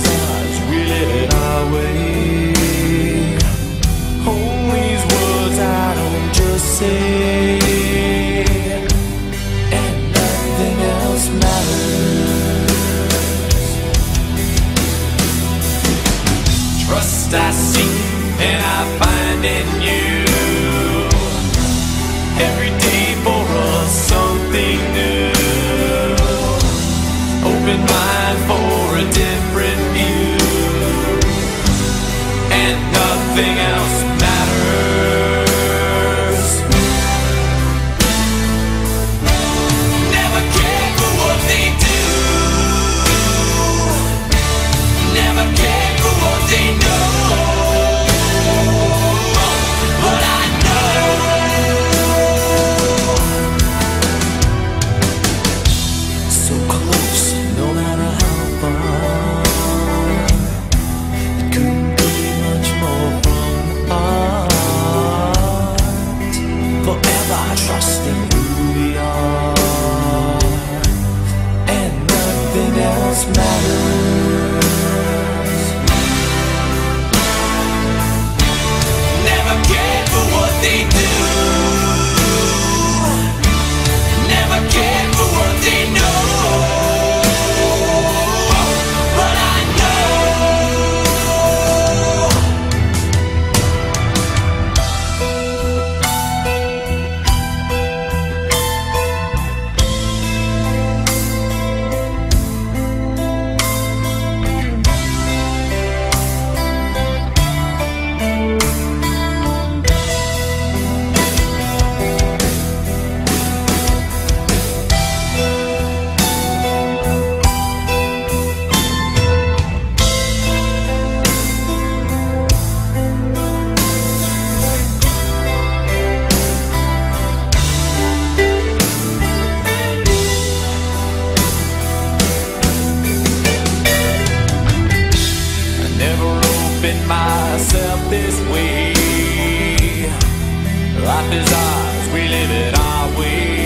ours, we live it our way. Hold these words I don't just say, and nothing else matters. Trust I seek and I find in you. Every day for us something new. Open mind for a different view, and nothing else matters. Never cared for what they do, never cared for what they know, but I know so close, no matter how far. It couldn't be much more from the heart. Forever trusting who we are, and nothing else matters. Never cared for what they do, never cared for what they know, but I know myself this way. Life is ours, we live it our way.